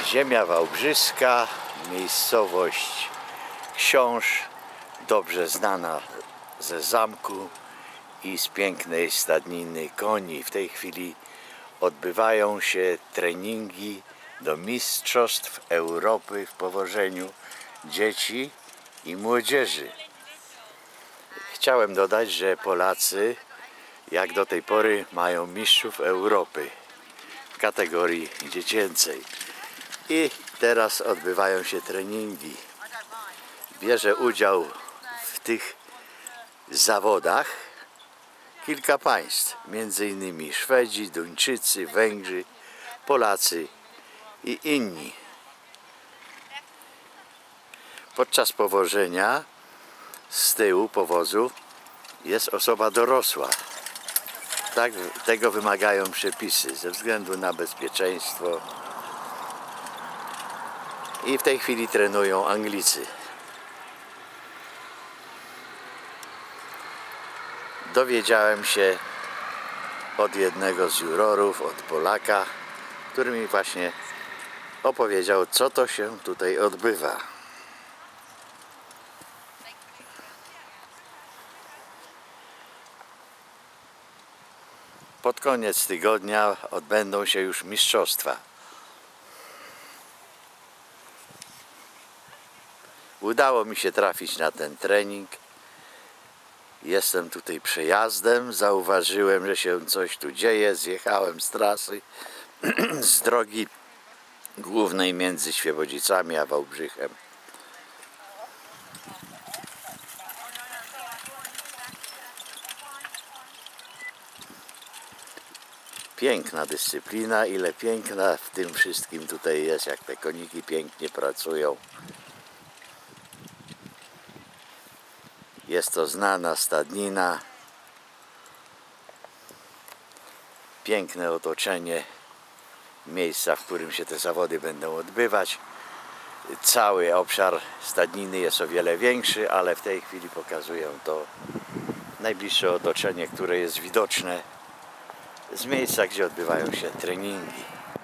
Ziemia wałbrzyska, miejscowość Książ, dobrze znana ze zamku i z pięknej stadniny koni. W tej chwili odbywają się treningi do Mistrzostw Europy w powożeniu dzieci i młodzieży. Chciałem dodać, że Polacy jak do tej pory mają mistrzów Europy w kategorii dziecięcej. I teraz odbywają się treningi. Bierze udział w tych zawodach kilka państw, m.in. Szwedzi, Duńczycy, Węgrzy, Polacy i inni. Podczas powożenia z tyłu powozu jest osoba dorosła. Tak, tego wymagają przepisy ze względu na bezpieczeństwo. I w tej chwili trenują Anglicy. Dowiedziałem się od jednego z jurorów, od Polaka, który mi właśnie opowiedział, co to się tutaj odbywa. Pod koniec tygodnia odbędą się już mistrzostwa. Udało mi się trafić na ten trening. Jestem tutaj przejazdem, zauważyłem, że się coś tu dzieje, zjechałem z trasy, z drogi głównej między Świebodzicami a Wałbrzychem. Piękna dyscyplina, ile piękna w tym wszystkim tutaj jest, jak te koniki pięknie pracują. Jest to znana stadnina, piękne otoczenie miejsca, w którym się te zawody będą odbywać. Cały obszar stadniny jest o wiele większy, ale w tej chwili pokazuję to najbliższe otoczenie, które jest widoczne z miejsca, gdzie odbywają się treningi.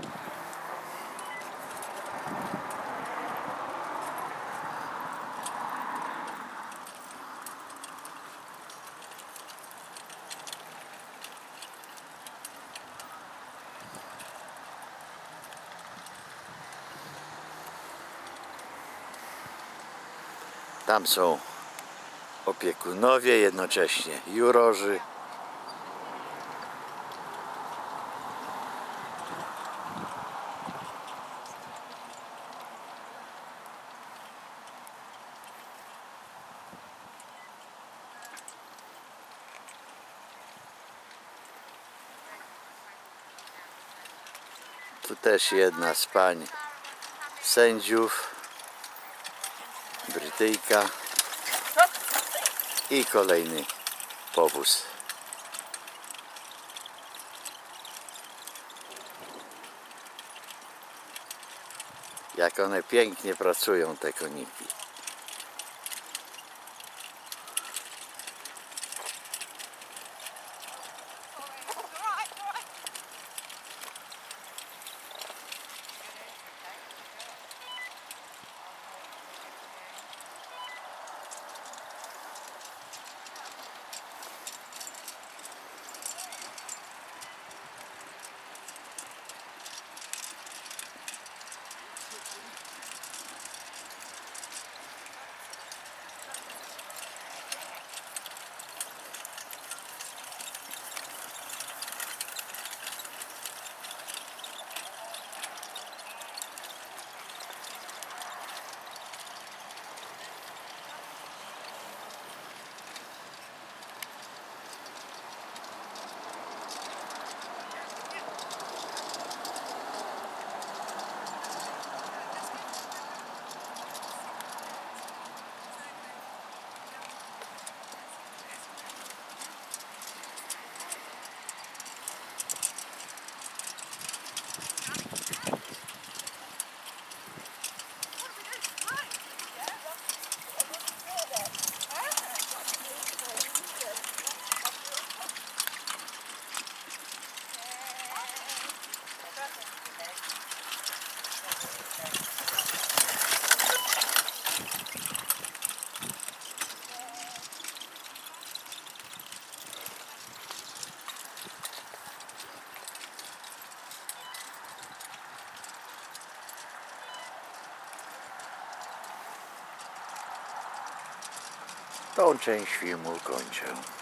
Tam są opiekunowie, jednocześnie jurorzy. Tu też jedna z pań sędziów, Brytyjka, i kolejny powóz. Jak one pięknie pracują, te koniki. tą część filmu kończę.